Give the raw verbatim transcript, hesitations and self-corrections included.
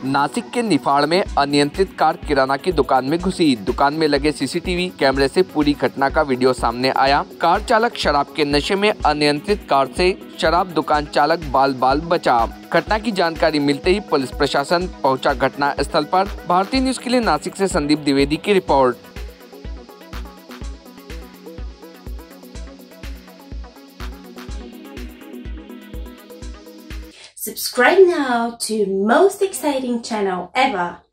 नासिक के निफाड़ में अनियंत्रित कार किराना की दुकान में घुसी। दुकान में लगे सीसीटीवी कैमरे से पूरी घटना का वीडियो सामने आया। कार चालक शराब के नशे में अनियंत्रित कार से शराब दुकान चालक बाल बाल बचा। घटना की जानकारी मिलते ही पुलिस प्रशासन पहुंचा घटना स्थल पर। भारतीय न्यूज के लिए नासिक से संदीप द्विवेदी की report. Subscribe now to most exciting channel ever.